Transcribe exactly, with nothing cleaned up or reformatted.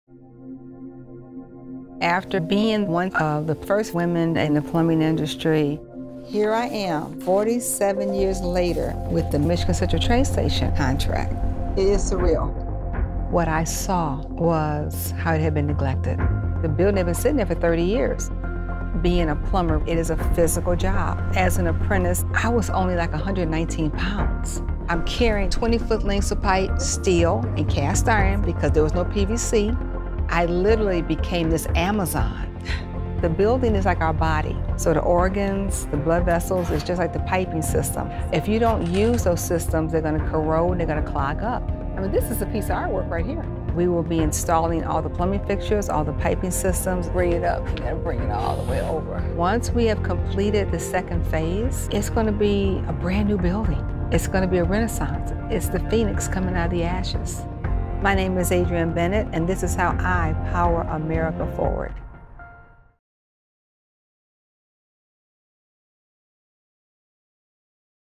After being one of the first women in the plumbing industry, here I am, forty-seven years later, with the Michigan Central Train Station contract. It is surreal. What I saw was how it had been neglected. The building had been sitting there for thirty years. Being a plumber, it is a physical job. As an apprentice, I was only like one hundred nineteen pounds. I'm carrying twenty foot lengths of pipe, steel and cast iron because there was no P V C. I literally became this Amazon. The building is like our body. So the organs, the blood vessels, is just like the piping system. If you don't use those systems, they're gonna corrode, they're gonna clog up. I mean, this is a piece of artwork right here. We will be installing all the plumbing fixtures, all the piping systems. Bring it up, you gotta bring it all the way over. Once we have completed the second phase, it's gonna be a brand new building. It's gonna be a renaissance. It's the phoenix coming out of the ashes. My name is Adrienne Bennett, and this is how I power America forward.